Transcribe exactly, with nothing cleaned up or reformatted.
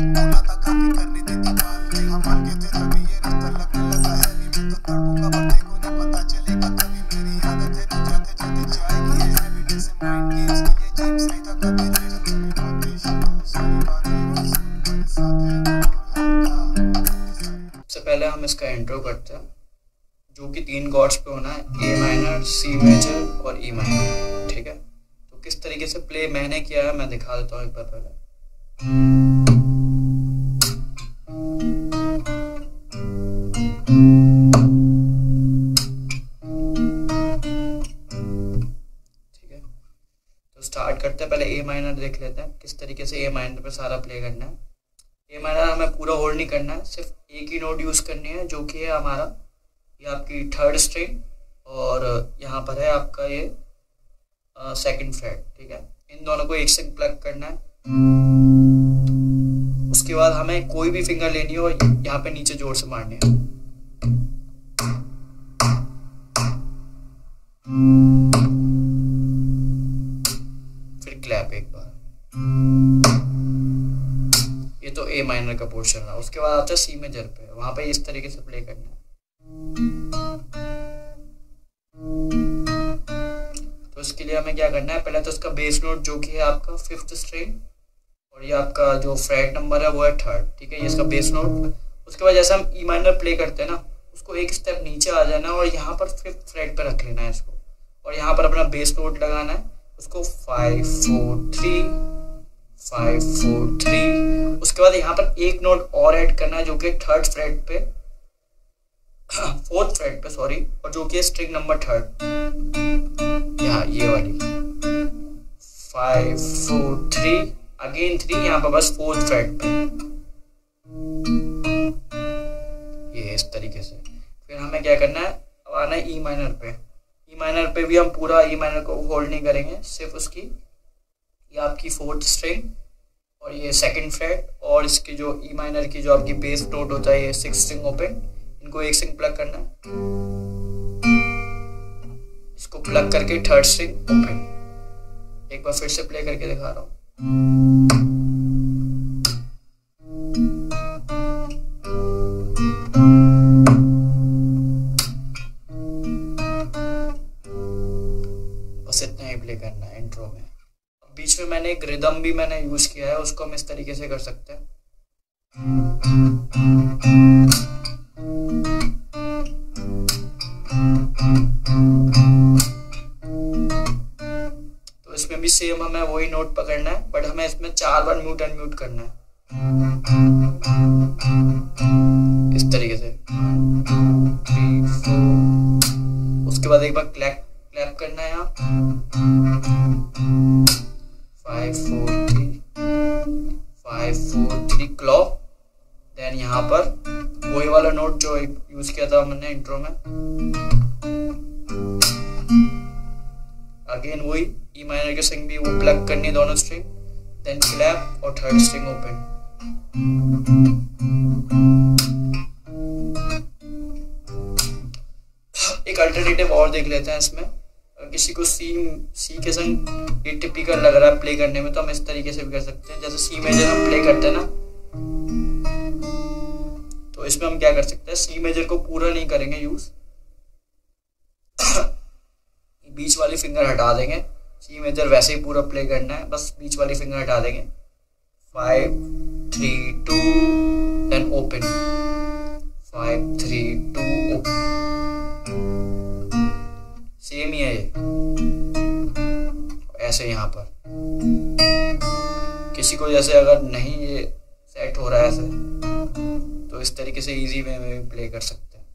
बोला था काफी करनी थी बात, नहीं हम मान के थे तभी ये रिश्ता लगने लगा है। मैं तो तड़पूंगा पर देखो नहीं पता चलेगा कभी, मेरी आदत है तू जाते जाते जाएगी ये हैवी डे से माइंड गेम्स के लिए जेम्स नहीं था कभी रेस, तुम्हें बहुत पेशेंट सारी बातें मेरे साथ है। सबसे पहले हम इसका इंट्रो करते हैं, जो कि तीन कॉर्ड्स पे होना है, ए माइनर, सी मेजर और ई माइनर। ठीक है, तो किस तरीके से प्ले मैंने किया है मैं दिखा देता हूँ एक बार पहले। ठीक है, तो स्टार्ट करते हैं, पहले ए माइनर देख लेते हैं किस तरीके से ए माइनर पे सारा प्ले करना है। ए माइनर हमें पूरा होल्ड नहीं करना है, सिर्फ एक ही नोट यूज करनी है, जो कि है हमारा ये आपकी थर्ड स्ट्रिंग और यहाँ पर है आपका ये सेकंड फ्रेट। ठीक है, इन दोनों को एक से प्लग करना है। उसके बाद हमें कोई भी फिंगर लेनी है और यहाँ पे नीचे जोर से मारनी है। फिर क्लैप एक बार, ये तो ए माइनर का पोर्शन है। उसके बाद आता है सी मेजर पे, वहां पे इस तरीके से प्ले करना है। तो इसके लिए हमें क्या करना है, पहले तो इसका बेस नोट जो कि है आपका फिफ्थ स्ट्रिंग और ये आपका जो फ्रेट नंबर है वो है थर्ड। ठीक है, ये इसका बेस नोट। उसके बाद जैसे हम ई माइनर प्ले करते हैं ना, उसको एक स्टेप नीचे आ जाना है और यहाँ पर फिफ्थ फ्रेट पे रख लेना है इसको, और यहाँ पर अपना बेस नोट लगाना है। उसको five four three five four three. उसके बाद यहाँ पर एक नोट और ऐड करना है जो कि थर्ड फ्रेट पे, फोर्थ फ्रेट पे सॉरी, और जो कि स्ट्रिंग नंबर थर्ड, यहाँ ये वाली five four three again three, यहाँ पर बस फोर्थ फ्रेट पे, ये इस तरीके से। फिर हमें क्या करना है, अब आना है ई माइनर पे। ई माइनर पे भी हम पूरा ई माइनर को होल्ड नहीं करेंगे, सिर्फ उसकी ये आपकी फोर्थ स्ट्रिंग और ये सेकंड फ्रेट और इसकी जो ई माइनर की जो आपकी बेस नोट होता है ये सिक्स स्ट्रिंग ओपन, इनको एक स्ट्रिंग प्लग करना है। इसको प्लग करके थर्ड स्ट्रिंग ओपन। एक बार फिर से प्ले करके दिखा रहा हूँ। बस इतना ही प्ले करना है इंट्रो में। बीच में मैंने एक रिदम भी मैंने यूज किया है, उसको हम इस तरीके से कर सकते हैं। तो इसमें भी सेम हमें वही नोट पकड़ना है, बट हमें इसमें चार बार म्यूट अनम्यूट करना है इस तरीके से, थ्री फोर। उसके बाद एक बार क्लैप क्लैप करना है यहाँ, five four three five four three claw. Then यहाँ पर वही वाला नोट जो यूज किया था हमने इंट्रो में, अगेन वही ई माइनर के स्ट्रिंग भी वो प्लग करनी दोनों स्ट्रिंग, देन क्लैप और थर्ड स्ट्रिंग ओपन। एक अल्टरनेटिव और देख लेते हैं इसमें। अगर किसी को सी सी के संग ये टिपिकल लग रहा है प्ले करने में, तो हम इस तरीके से भी कर सकते हैं। जैसे सी मेजर हम प्ले करते हैं ना, तो इसमें हम क्या कर सकते हैं, सी मेजर को पूरा नहीं करेंगे यूज, बीच वाली फिंगर हटा देंगे। सी मेजर वैसे ही पूरा प्ले करना है, बस बीच वाली फिंगर हटा देंगे। Five three two then open, five three two open, same ही है ये। ऐसे यहाँ पर किसी को जैसे अगर नहीं ये सेट हो रहा है ऐसे, तो इस तरीके से इजी वे में भी प्ले कर सकते हैं।